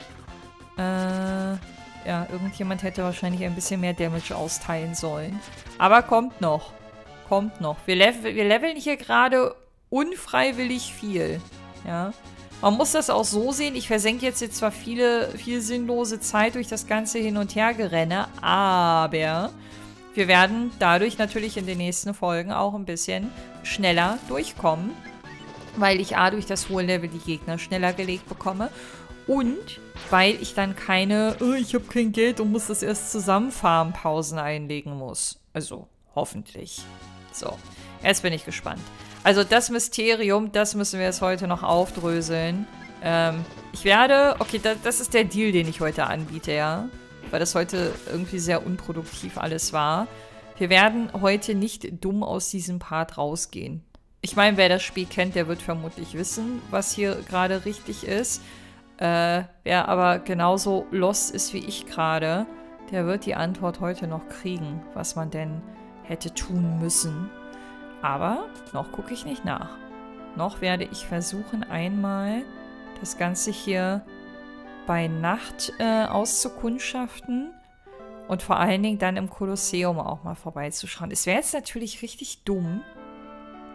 Äh, ja, irgendjemand hätte wahrscheinlich ein bisschen mehr Damage austeilen sollen. Aber kommt noch. Kommt noch. Wir, lev wir leveln hier gerade unfreiwillig viel. Ja. Man muss das auch so sehen, ich versenke jetzt, jetzt zwar viele, viel sinnlose Zeit durch das ganze Hin- und Hergerenne, aber wir werden dadurch natürlich in den nächsten Folgen auch ein bisschen schneller durchkommen, weil ich A, durch das hohe Level die Gegner schneller gelegt bekomme und weil ich dann keine, oh, ich habe kein Geld und muss das erst zusammenfarmen, Pausen einlegen muss. Also, hoffentlich. So, jetzt bin ich gespannt. Also das Mysterium, das müssen wir jetzt heute noch aufdröseln. Ähm, ich werde... Okay, da, das ist der Deal, den ich heute anbiete, ja. Weil das heute irgendwie sehr unproduktiv alles war. Wir werden heute nicht dumm aus diesem Part rausgehen. Ich meine, wer das Spiel kennt, der wird vermutlich wissen, was hier gerade richtig ist. Äh, wer aber genauso lost ist wie ich gerade, der wird die Antwort heute noch kriegen, was man denn hätte tun müssen. Aber noch gucke ich nicht nach. Noch werde ich versuchen, einmal das Ganze hier bei Nacht äh, auszukundschaften und vor allen Dingen dann im Kolosseum auch mal vorbeizuschauen. Es wäre jetzt natürlich richtig dumm,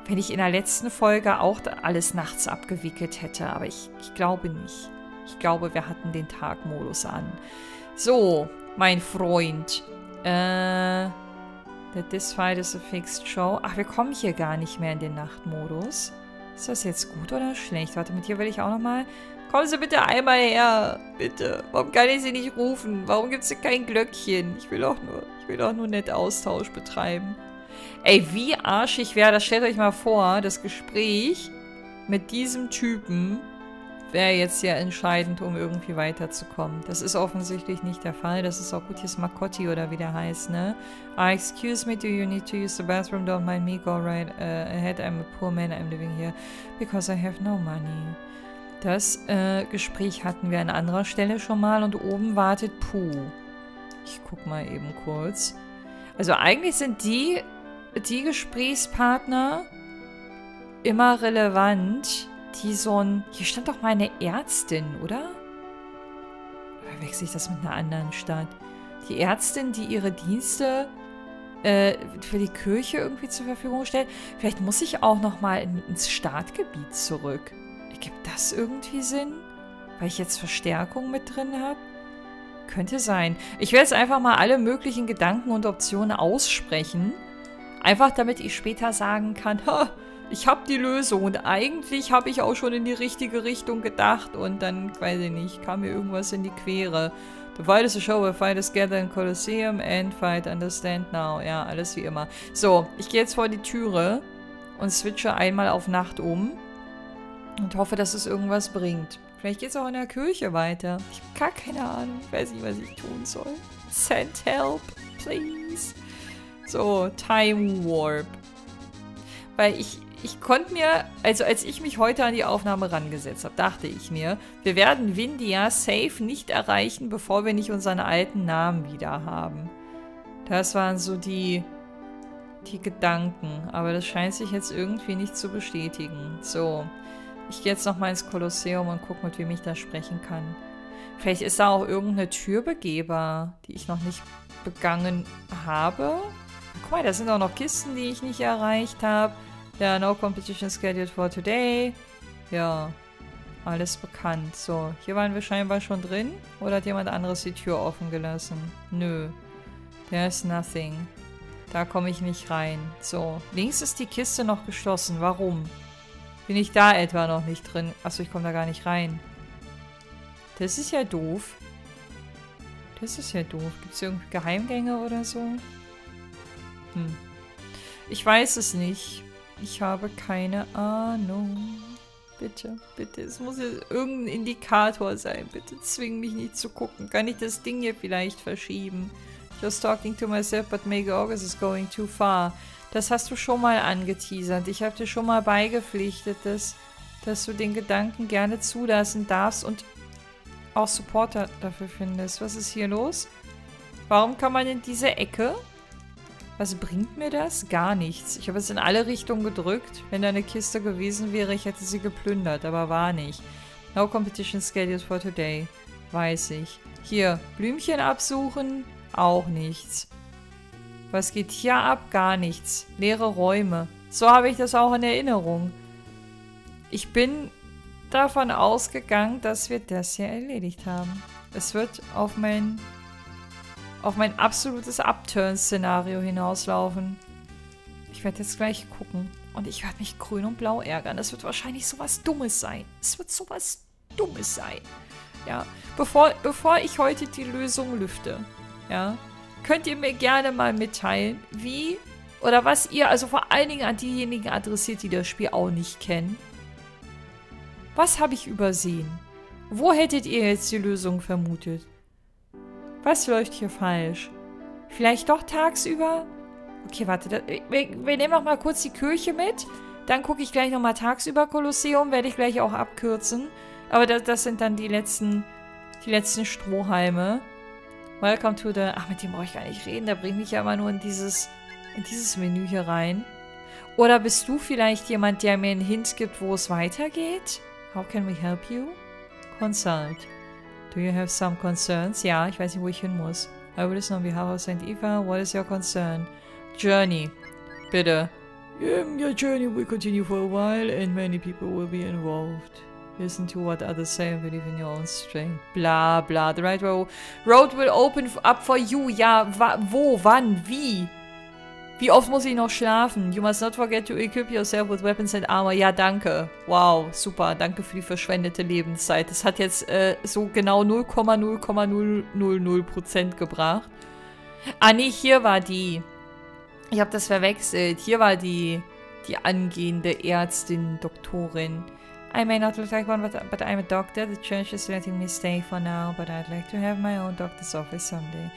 wenn ich in der letzten Folge auch alles nachts abgewickelt hätte. Aber ich, ich glaube nicht. Ich glaube, wir hatten den Tagmodus an. So, mein Freund. Äh, this fight is a fixed show. Ach, wir kommen hier gar nicht mehr in den Nachtmodus. Ist das jetzt gut oder schlecht? Warte, mit dir will ich auch nochmal... Kommen Sie bitte einmal her. Bitte. Warum kann ich Sie nicht rufen? Warum gibt es hier kein Glöckchen? Ich will doch nur, ich will doch nur nett Austausch betreiben. Ey, wie arschig wäre das? Stellt euch mal vor, das Gespräch mit diesem Typen wäre jetzt ja entscheidend, um irgendwie weiterzukommen. Das ist offensichtlich nicht der Fall. Das ist auch gut. Hier ist Makotti oder wie der heißt, ne? Ah, excuse me, do you need to use the bathroom? Don't mind me, go right uh, ahead. I'm a poor man, I'm living here because I have no money. Das äh, Gespräch hatten wir an anderer Stelle schon mal und oben wartet Puh. Ich guck mal eben kurz. Also eigentlich sind die, die Gesprächspartner immer relevant, die so ein... Hier stand doch mal eine Ärztin, oder? Oder wechsle ich das mit einer anderen Stadt? Die Ärztin, die ihre Dienste äh, für die Kirche irgendwie zur Verfügung stellt. Vielleicht muss ich auch noch mal in, ins Startgebiet zurück. Ergibt das irgendwie Sinn? Weil ich jetzt Verstärkung mit drin habe? Könnte sein. Ich werde jetzt einfach mal alle möglichen Gedanken und Optionen aussprechen. Einfach damit ich später sagen kann, ha, ich habe die Lösung und eigentlich habe ich auch schon in die richtige Richtung gedacht und dann, weiß ich nicht, kam mir irgendwas in die Quere. The fight is a show where fighters gather in Colosseum and fight understand now. Ja, alles wie immer. So, ich gehe jetzt vor die Türe und switche einmal auf Nacht um und hoffe, dass es irgendwas bringt. Vielleicht geht es auch in der Kirche weiter. Ich habe gar keine Ahnung. Ich weiß nicht, was ich tun soll. Send help, please. So, Time Warp. Weil ich, ich konnte mir, also als ich mich heute an die Aufnahme rangesetzt habe, dachte ich mir, wir werden Windia safe nicht erreichen, bevor wir nicht unseren alten Namen wieder haben. Das waren so die, die Gedanken. Aber das scheint sich jetzt irgendwie nicht zu bestätigen. So, ich gehe jetzt nochmal ins Kolosseum und gucke, mit wem ich da sprechen kann. Vielleicht ist da auch irgendeine Tür begehbar, die ich noch nicht begangen habe. Guck mal, da sind auch noch Kisten, die ich nicht erreicht habe. Ja, no competition scheduled for today. Ja, alles bekannt. So, hier waren wir scheinbar schon drin. Oder hat jemand anderes die Tür offen gelassen? Nö. There's nothing. Da komme ich nicht rein. So, links ist die Kiste noch geschlossen. Warum? Bin ich da etwa noch nicht drin? Achso, ich komme da gar nicht rein. Das ist ja doof. Das ist ja doof. Gibt es irgendwie Geheimgänge oder so? Hm. Ich weiß es nicht. Ich habe keine Ahnung. Bitte, bitte. Es muss jetzt irgendein Indikator sein. Bitte zwing mich nicht zu gucken. Kann ich das Ding hier vielleicht verschieben? Just talking to myself, but maybe August is going too far. Das hast du schon mal angeteasert. Ich habe dir schon mal beigepflichtet, dass, dass du den Gedanken gerne zulassen darfst und auch Supporter dafür findest. Was ist hier los? Warum kann man in diese Ecke? Was bringt mir das? Gar nichts. Ich habe es in alle Richtungen gedrückt. Wenn da eine Kiste gewesen wäre, ich hätte sie geplündert, aber war nicht. No competition scheduled for today. Weiß ich. Hier, Blümchen absuchen. Auch nichts. Was geht hier ab? Gar nichts. Leere Räume. So habe ich das auch in Erinnerung. Ich bin davon ausgegangen, dass wir das hier erledigt haben. Es wird auf mein, auf mein absolutes Upturn-Szenario hinauslaufen. Ich werde jetzt gleich gucken. Und ich werde mich grün und blau ärgern. Das wird wahrscheinlich sowas Dummes sein. Es wird sowas Dummes sein. Ja, bevor, bevor ich heute die Lösung lüfte, ja, könnt ihr mir gerne mal mitteilen, wie oder was ihr, also vor allen Dingen an diejenigen adressiert, die das Spiel auch nicht kennen. Was habe ich übersehen? Wo hättet ihr jetzt die Lösung vermutet? Was läuft hier falsch? Vielleicht doch tagsüber? Okay, warte, da, wir, wir nehmen noch mal kurz die Kirche mit. Dann gucke ich gleich noch mal tagsüber Kolosseum, werde ich gleich auch abkürzen. Aber das, das sind dann die letzten, die letzten Strohhalme. Welcome to the... Ach, mit dem brauche ich gar nicht reden. Der bringt mich ja immer nur in dieses, in dieses Menü hier rein. Oder bist du vielleicht jemand, der mir einen Hint gibt, wo es weitergeht? How can we help you? Consult. Do you have some concerns? Ja, ich weiß nicht, wo ich hin muss. I will listen on behalf of Saint Eva. What is your concern? Journey. Bitte. Um, your journey will continue for a while and many people will be involved. Listen to what others say and believe in your own strength. Bla bla. The right road will open up for you. Ja, wa wo, wann, wie? Wie oft muss ich noch schlafen? You must not forget to equip yourself with weapons and armor. Ja, danke. Wow, super. Danke für die verschwendete Lebenszeit. Das hat jetzt äh, so genau null Komma null Komma null null null Prozent gebracht. Ah, nee, hier war die. Ich habe das verwechselt. Hier war die, die angehende Ärztin, Doktorin. I may not look like one, but, but I'm a doctor. The church is letting me stay for now, but I'd like to have my own doctor's office someday.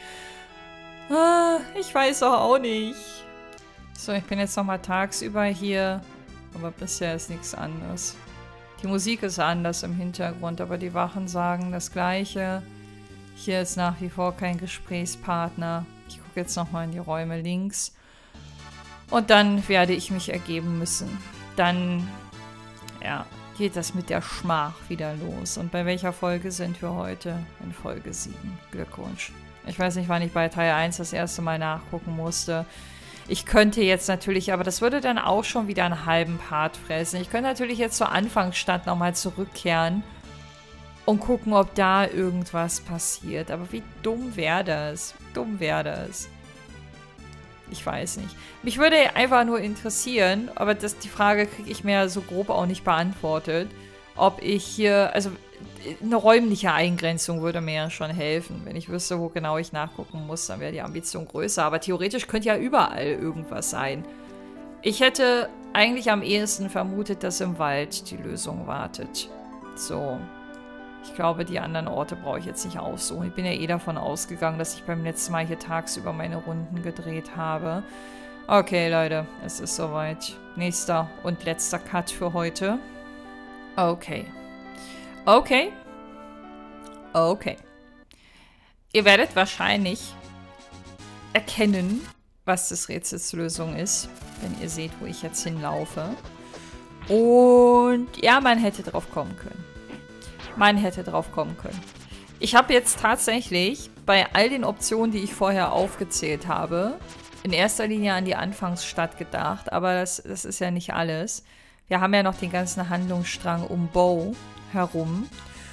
Ah, ich weiß auch, auch nicht. So, ich bin jetzt nochmal tagsüber hier, aber bisher ist nichts anderes. Die Musik ist anders im Hintergrund, aber die Wachen sagen das Gleiche. Hier ist nach wie vor kein Gesprächspartner. Ich gucke jetzt nochmal in die Räume links. Und dann werde ich mich ergeben müssen. Dann, ja, geht das mit der Schmach wieder los. Und bei welcher Folge sind wir heute? In Folge sieben. Glückwunsch. Ich weiß nicht, wann ich bei Teil eins das erste Mal nachgucken musste. Ich könnte jetzt natürlich, aber das würde dann auch schon wieder einen halben Part fressen. Ich könnte natürlich jetzt zur Anfangsstadt nochmal zurückkehren und gucken, ob da irgendwas passiert. Aber wie dumm wäre das? Wie dumm wäre das? Ich weiß nicht. Mich würde einfach nur interessieren, aber das, die Frage kriege ich mir so grob auch nicht beantwortet, ob ich hier, also eine räumliche Eingrenzung würde mir ja schon helfen. Wenn ich wüsste, wo genau ich nachgucken muss, dann wäre die Ambition größer. Aber theoretisch könnte ja überall irgendwas sein. Ich hätte eigentlich am ehesten vermutet, dass im Wald die Lösung wartet. So. Ich glaube, die anderen Orte brauche ich jetzt nicht aussuchen. Ich bin ja eh davon ausgegangen, dass ich beim letzten Mal hier tagsüber meine Runden gedreht habe. Okay, Leute, es ist soweit. Nächster und letzter Cut für heute. Okay. Okay. Okay. Ihr werdet wahrscheinlich erkennen, was das Rätsels Lösung ist, wenn ihr seht, wo ich jetzt hinlaufe. Und ja, man hätte drauf kommen können. Man hätte drauf kommen können. Ich habe jetzt tatsächlich bei all den Optionen, die ich vorher aufgezählt habe, in erster Linie an die Anfangsstadt gedacht, aber das, das ist ja nicht alles. Wir haben ja noch den ganzen Handlungsstrang um Bo herum.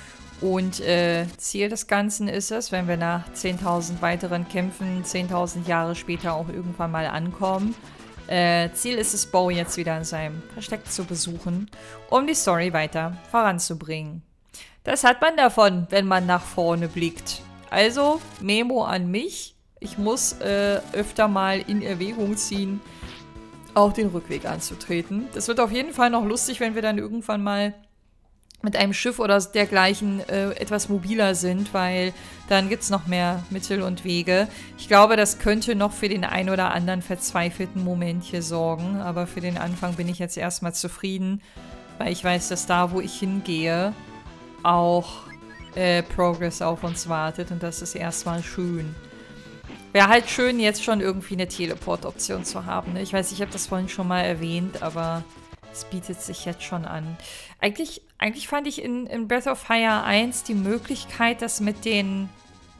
Und äh, Ziel des Ganzen ist es, wenn wir nach zehntausend weiteren Kämpfen zehntausend Jahre später auch irgendwann mal ankommen. Äh, Ziel ist es, Bo jetzt wieder in seinem Versteck zu besuchen, um die Story weiter voranzubringen. Das hat man davon, wenn man nach vorne blickt. Also, Memo an mich. Ich muss äh, öfter mal in Erwägung ziehen, auch den Rückweg anzutreten. Das wird auf jeden Fall noch lustig, wenn wir dann irgendwann mal mit einem Schiff oder dergleichen äh, etwas mobiler sind, weil dann gibt es noch mehr Mittel und Wege. Ich glaube, das könnte noch für den ein oder anderen verzweifelten Moment hier sorgen, aber für den Anfang bin ich jetzt erstmal zufrieden, weil ich weiß, dass da, wo ich hingehe, auch äh, Progress auf uns wartet und das ist erstmal schön. Wäre halt schön, jetzt schon irgendwie eine Teleport-Option zu haben. Ne? Ich weiß, ich habe das vorhin schon mal erwähnt, aber es bietet sich jetzt schon an. Eigentlich, eigentlich fand ich in, in Breath of Fire eins die Möglichkeit, das mit den,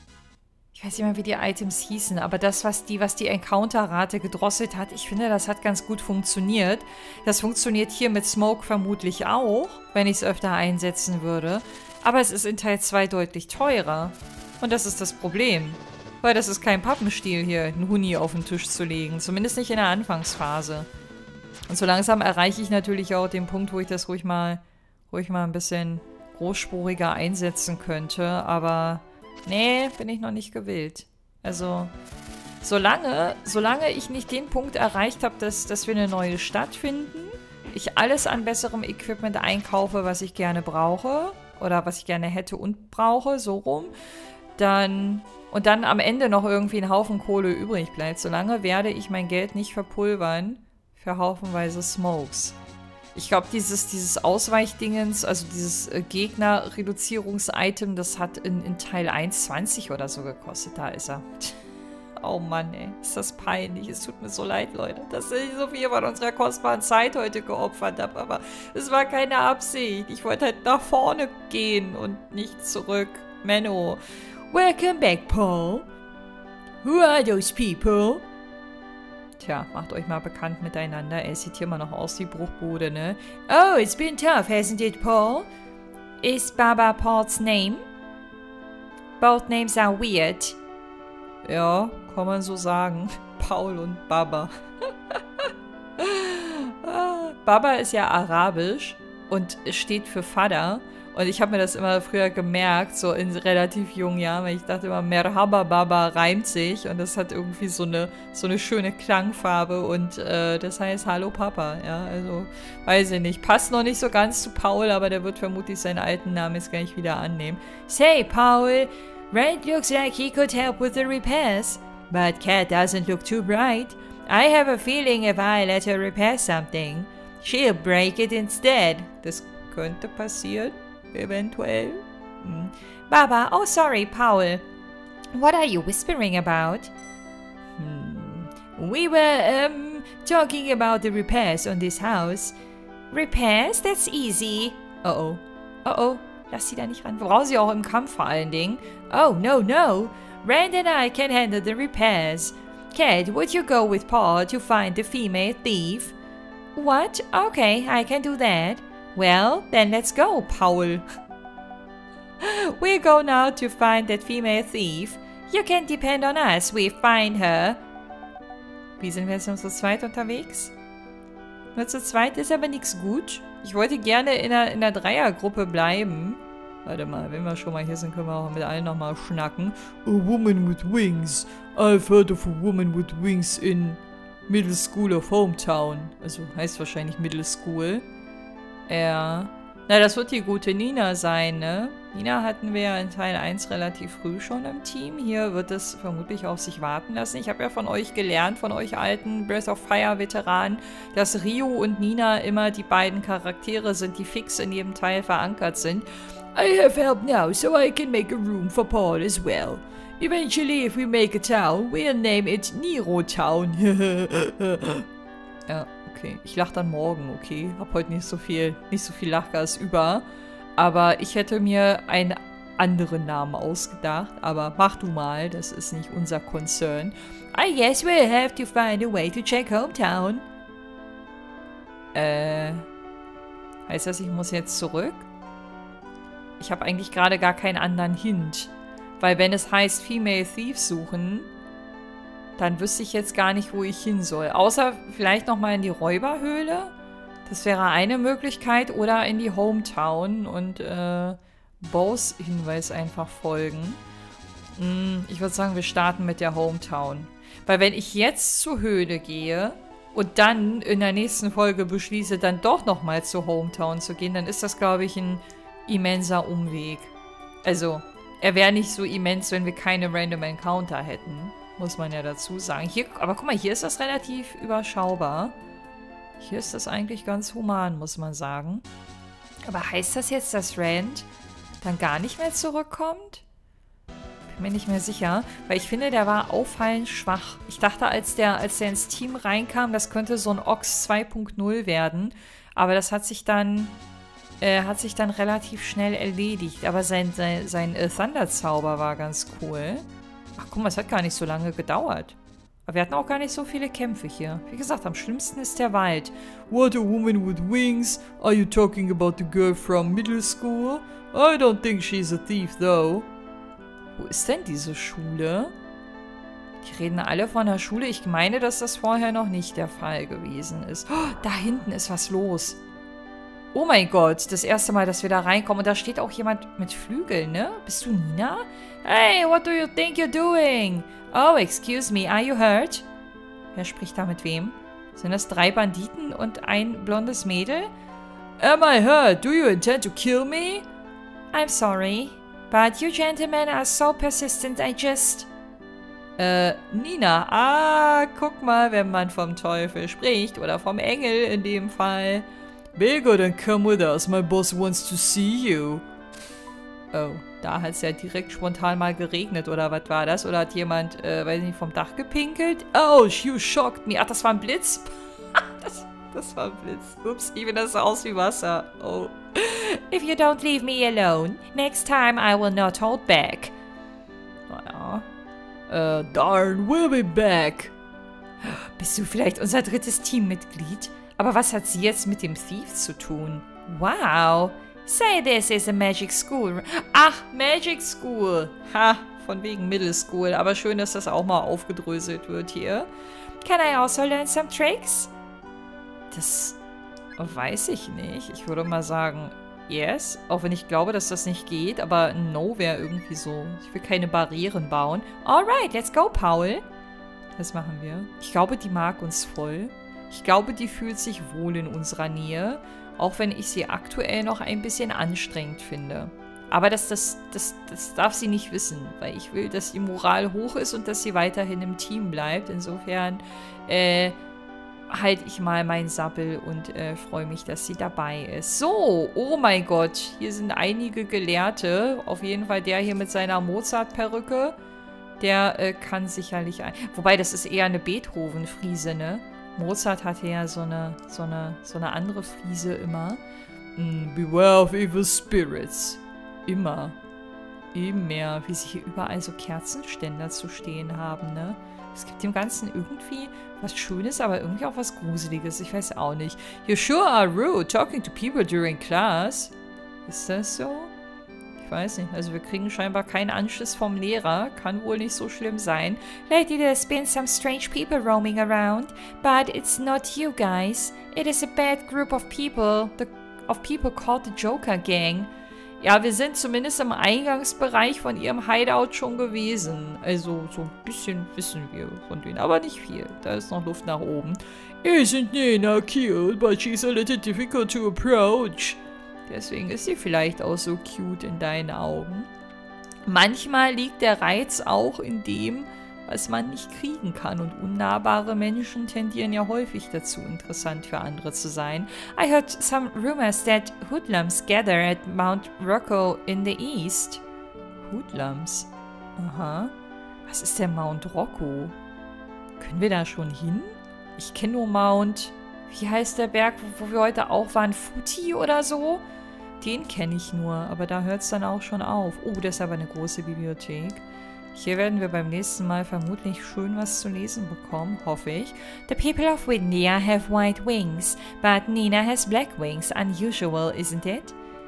ich weiß nicht mehr, wie die Items hießen, aber das, was die, was die Encounter-Rate gedrosselt hat, ich finde, das hat ganz gut funktioniert. Das funktioniert hier mit Smoke vermutlich auch, wenn ich es öfter einsetzen würde. Aber es ist in Teil zwei deutlich teurer. Und das ist das Problem. Weil das ist kein Pappenstiel hier, einen Huni auf den Tisch zu legen. Zumindest nicht in der Anfangsphase. Und so langsam erreiche ich natürlich auch den Punkt, wo ich das ruhig mal, ruhig mal ein bisschen großspuriger einsetzen könnte. Aber nee, bin ich noch nicht gewillt. Also, solange, solange ich nicht den Punkt erreicht habe, dass, dass wir eine neue Stadt finden, ich alles an besserem Equipment einkaufe, was ich gerne brauche, oder was ich gerne hätte und brauche, so rum, dann, und dann am Ende noch irgendwie ein Haufen Kohle übrig bleibt, solange werde ich mein Geld nicht verpulvern für haufenweise Smokes. Ich glaube, dieses, dieses Ausweichdingens, also dieses äh, Gegner-Reduzierungs-Item, das hat in, in Teil eins zwanzig oder so gekostet. Da ist er. Oh Mann, ey. Ist das peinlich. Es tut mir so leid, Leute, dass ich so viel von unserer kostbaren Zeit heute geopfert habe. Aber es war keine Absicht. Ich wollte halt nach vorne gehen und nicht zurück. Menno. Welcome back, Paul. Who are those people? Tja, macht euch mal bekannt miteinander. Er sieht hier immer noch aus wie Bruchbude, ne? Oh, it's been tough, hasn't it, Paul? Is Baba Paul's name? Both names are weird. Ja, kann man so sagen. Paul und Baba. Baba ist ja arabisch und steht für Vater. Und ich habe mir das immer früher gemerkt, so in relativ jungen Jahren, weil ich dachte immer, Merhaba Baba reimt sich und das hat irgendwie so eine, so eine schöne Klangfarbe und äh, das heißt Hallo Papa, ja, also weiß ich nicht, passt noch nicht so ganz zu Paul, aber der wird vermutlich seinen alten Namen jetzt gleich wieder annehmen. Say, Paul, Red looks like he could help with the repairs, but Cat doesn't look too bright. I have a feeling if I let her repair something, she'll break it instead. Das könnte passieren. Eventuell. Hm. Baba, oh sorry, Paul. What are you whispering about? Hmm. We were, um, talking about the repairs on this house. Repairs? That's easy. Oh oh. Oh oh. Lass sie da nicht ran. Wir brauchen sie auch im Kampf vor allen Dingen. Oh, no, no. Rand and I can handle the repairs. Cat, would you go with Paul to find the female thief? What? Okay, I can do that. Well, then let's go, Paul. We'll go now to find that female thief. You can depend on us, we find her. Wie sind wir jetzt nur zu zweit unterwegs? Nur zu zweit ist aber nichts gut. Ich wollte gerne in einer, in einer Dreiergruppe bleiben. Warte mal, wenn wir schon mal hier sind, können wir auch mit allen nochmal schnacken. A woman with wings. I've heard of a woman with wings in Middle School of Hometown. Also heißt wahrscheinlich Middle School. Ja. Na, das wird die gute Nina sein, ne? Nina hatten wir ja in Teil eins relativ früh schon im Team. Hier wird es vermutlich auf sich warten lassen. Ich habe ja von euch gelernt, von euch alten Breath of Fire Veteranen, dass Ryu und Nina immer die beiden Charaktere sind, die fix in jedem Teil verankert sind. I have help now, so I can make a room for Paul as well. Eventually, if we make a town, we'll name it Nero Town. Ja. Okay, ich lache dann morgen, okay? Hab heute nicht so viel, nicht so viel Lachgas über. Aber ich hätte mir einen anderen Namen ausgedacht. Aber mach du mal, das ist nicht unser Concern. I guess we'll have to find a way to check Hometown. Äh, heißt das, ich muss jetzt zurück? Ich habe eigentlich gerade gar keinen anderen Hint. Weil wenn es heißt Female Thief suchen, dann wüsste ich jetzt gar nicht, wo ich hin soll. Außer vielleicht nochmal in die Räuberhöhle. Das wäre eine Möglichkeit. Oder in die Hometown und äh, Bows Hinweis einfach folgen. Hm, ich würde sagen, wir starten mit der Hometown. Weil wenn ich jetzt zur Höhle gehe und dann in der nächsten Folge beschließe, dann doch nochmal zur Hometown zu gehen, dann ist das, glaube ich, ein immenser Umweg. Also, er wäre nicht so immens, wenn wir keine Random Encounter hätten. Muss man ja dazu sagen. Hier, aber guck mal, hier ist das relativ überschaubar. Hier ist das eigentlich ganz human, muss man sagen. Aber heißt das jetzt, dass Rand dann gar nicht mehr zurückkommt? Bin mir nicht mehr sicher. Weil ich finde, der war auffallend schwach. Ich dachte, als der, als der ins Team reinkam, das könnte so ein Ox zwei Punkt null werden. Aber das hat sich dann, äh, hat sich dann relativ schnell erledigt. Aber sein, sein, sein äh, Thunder-Zauber war ganz cool. Ach, guck mal, es hat gar nicht so lange gedauert. Aber wir hatten auch gar nicht so viele Kämpfe hier. Wie gesagt, am schlimmsten ist der Wald. What a woman with wings? Are you talking about the girl from middle school? I don't think she's a thief, though. Wo ist denn diese Schule? Die reden alle von der Schule. Ich meine, dass das vorher noch nicht der Fall gewesen ist. Oh, da hinten ist was los. Oh mein Gott, das erste Mal, dass wir da reinkommen. Und da steht auch jemand mit Flügeln, ne? Bist du Nina? Hey, what do you think you're doing? Oh, excuse me, are you hurt? Wer spricht da mit wem? Sind das drei Banditen und ein blondes Mädel? Am I hurt? Do you intend to kill me? I'm sorry, but you gentlemen are so persistent, I just... Äh, Nina. Ah, guck mal, wenn man vom Teufel spricht. Oder vom Engel in dem Fall. Bigger than come with us, my boss wants to see you. Oh, da hat es ja direkt spontan mal geregnet, oder was war das? Oder hat jemand, äh, weiß nicht, vom Dach gepinkelt? Oh, you shocked me. Ach, das war ein Blitz? das, das war ein Blitz. Ups, ich finde das so aus wie Wasser. Oh. If you don't leave me alone, next time I will not hold back. Naja. Äh, darn, we'll be back. Bist du vielleicht unser drittes Teammitglied? Aber was hat sie jetzt mit dem Thief zu tun? Wow. Say this is a magic school. Ach, Magic School. Ha, von wegen Middle School. Aber schön, dass das auch mal aufgedröselt wird hier. Can I also learn some tricks? Das weiß ich nicht. Ich würde mal sagen, yes. Auch wenn ich glaube, dass das nicht geht. Aber no wäre irgendwie so. Ich will keine Barrieren bauen. Alright, let's go, Paul. Das machen wir. Ich glaube, die mag uns voll. Ich glaube, die fühlt sich wohl in unserer Nähe. Auch wenn ich sie aktuell noch ein bisschen anstrengend finde. Aber das, das, das, das darf sie nicht wissen. Weil ich will, dass die Moral hoch ist und dass sie weiterhin im Team bleibt. Insofern, äh... halte ich mal meinen Sabbel und äh, freue mich, dass sie dabei ist. So, oh mein Gott, hier sind einige Gelehrte. Auf jeden Fall der hier mit seiner Mozart-Perücke. Der äh, kann sicherlich ein... Wobei, das ist eher eine Beethoven-Friese, ne? Mozart hatte ja so eine, so eine, so eine andere Friese immer. Mm, beware of evil spirits. Immer. Immer. Wie sie hier überall so Kerzenständer zu stehen haben, ne? Es gibt dem Ganzen irgendwie was Schönes, aber irgendwie auch was Gruseliges. Ich weiß auch nicht. You sure are rude talking to people during class. Ist das so? Ich weiß nicht. Also wir kriegen scheinbar keinen Anschluss vom Lehrer. Kann wohl nicht so schlimm sein. Lately there's been some strange people roaming around. But it's not you guys. It is a bad group of people. The, of people called the Joker Gang. Ja, wir sind zumindest im Eingangsbereich von ihrem Hideout schon gewesen. Also so ein bisschen wissen wir von denen, aber nicht viel. Da ist noch Luft nach oben. Isn't Nina cute, but she's a little difficult to approach. Deswegen ist sie vielleicht auch so cute in deinen Augen. Manchmal liegt der Reiz auch in dem, was man nicht kriegen kann. Und unnahbare Menschen tendieren ja häufig dazu, interessant für andere zu sein. I heard some rumors that hoodlums gather at Mount Rocco in the east. Hoodlums? Aha. Was ist der Mount Rocco? Können wir da schon hin? Ich kenne nur Mount... Wie heißt der Berg, wo, wo wir heute auch waren? Fuji oder so? Den kenne ich nur, aber da hört es dann auch schon auf. Oh, das ist aber eine große Bibliothek. Hier werden wir beim nächsten Mal vermutlich schön was zu lesen bekommen, hoffe ich. The people of Windia have white wings, but Nina has black wings. Unusual, isn't it?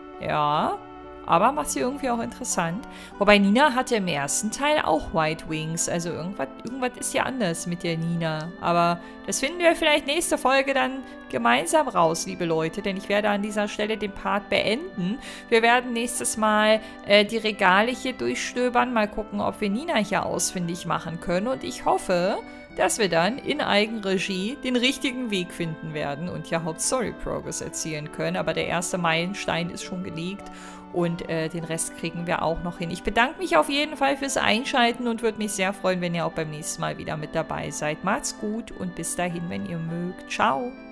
Ja, aber macht sie irgendwie auch interessant. Wobei Nina hatte im ersten Teil auch White Wings. Also irgendwas, irgendwas ist ja anders mit der Nina. Aber das finden wir vielleicht nächste Folge dann gemeinsam raus, liebe Leute. Denn ich werde an dieser Stelle den Part beenden. Wir werden nächstes Mal äh, die Regale hier durchstöbern. Mal gucken, ob wir Nina hier ausfindig machen können. Und ich hoffe, dass wir dann in Eigenregie den richtigen Weg finden werden und ja Haupt-Story-Progress erzielen können. Aber der erste Meilenstein ist schon gelegt. Und äh, den Rest kriegen wir auch noch hin. Ich bedanke mich auf jeden Fall fürs Einschalten und würde mich sehr freuen, wenn ihr auch beim nächsten Mal wieder mit dabei seid. Macht's gut und bis dahin, wenn ihr mögt. Ciao!